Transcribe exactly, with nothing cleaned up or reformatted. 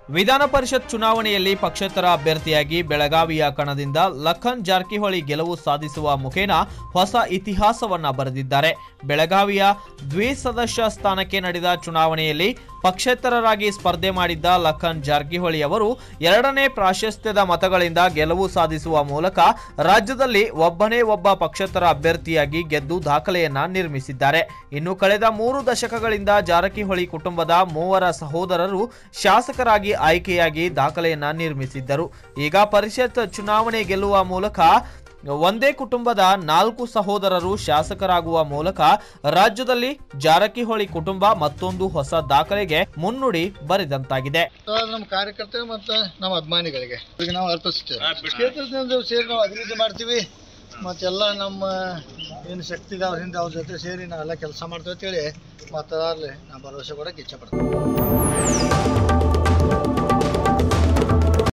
ವಿಧಾನ ಪರಿಷತ್ ಚುನಾವಣೆಯಲ್ಲಿ ಪಕ್ಷೇತರ ಅಭ್ಯರ್ಥಿಯಾಗಿ ಬೆಳಗಾವಿಯ ಕಣದಿಂದ ಲಖನ್ ಜಾರಕಿಹೊಳಿ ಗೆಲುವು ಸಾಧಿಸುವ ಮುಖೇನ ಹೊಸ ಇತಿಹಾಸವನ್ನ ಬರೆದಿದ್ದಾರೆ. ಬೆಳಗಾವಿಯ ದ್ವಿಸದಸ್ಯ ಸ್ಥಾನಕ್ಕೆ ನಡೆದ ಚುನಾವಣೆಯಲ್ಲಿ ಪಕ್ಷೇತರರಾಗಿ ಸ್ಪರ್ಧೆ ಮಾಡಿದ್ದ ಲಖನ್ ಜಾರಕಿಹೊಳಿ ಅವರು ಎರಡನೇ ಪ್ರಾಶಸ್ತ್ಯದ ಮತಗಳಿಂದ ಗೆಲುವು ಸಾಧಿಸುವ ಮೂಲಕ ರಾಜ್ಯದಲ್ಲಿ ಒಬ್ಬನೇ ಒಬ್ಬ ಪಕ್ಷೇತರ ಅಭ್ಯರ್ಥಿಯಾಗಿ ಗೆದ್ದು ದಾಖಲೆಯನ್ನ ನಿರ್ಮಿಸಿದ್ದಾರೆ. ಇನ್ನು ಕಳೆದ ಮೂರು ದಶಕಗಳಿಂದ ಜಾರಕಿಹೊಳಿ ಕುಟುಂಬದ ಮೂವರ ಸಹೋದರರು ಶಾಸಕರಾಗಿ ಆಯ್ಕೆಯಾಗಿ ದಾಖಲೆಯನ್ನ ನಿರ್ಮಿಸಿದ್ದರು. ಈಗ ಪರಿಷತ್ ಚುನಾವಣೆ ಗೆಲ್ಲುವ ಮೂಲಕ ಒಂದೇ ಕುಟುಂಬದ ನಾಲ್ಕು ಸಹೋದರರು ಶಾಸಕರಾಗುವ ಮೂಲಕ ರಾಜ್ಯದಲ್ಲಿ ಜಾರಕಿಹೊಳಿ ಕುಟುಂಬ ಮತ್ತೊಂದು ಹೊಸ ದಾಖಲೆಗೆ ಮುನ್ನುಡಿ ಬರೆದಂತಾಗಿದೆ. ನಮ್ಮ ಕಾರ್ಯಕರ್ತರು ಮತ್ತು ನಮ್ಮ ಅಭಿಮಾನಿಗಳಿಗೆ ನಾವು ಅರ್ಪಿಸ್ತೇವೆ. ಸೇರಿ ನಾವು ಅಭಿವೃದ್ಧಿ ಮಾಡ್ತೀವಿ ಮತ್ತೆಲ್ಲ ನಮ್ಮ ಏನು ಶಕ್ತಿ ಇದಾವ್ರಿಂದ ಅವ್ರ ಜೊತೆ ಸೇರಿ ನಾವೆಲ್ಲ ಕೆಲಸ ಮಾಡ್ತೇವೆ ಅಂತೇಳಿ ಮತದಾರರಲ್ಲಿ ನಾವು ಭರವಸೆ ಕೊಡೋಕೆ ಇಚ್ಛೆ ಪಡ್ತೀವಿ.